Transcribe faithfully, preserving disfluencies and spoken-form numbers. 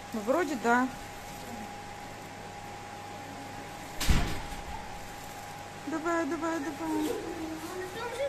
Ну, вроде да. Давай, давай, давай. Там же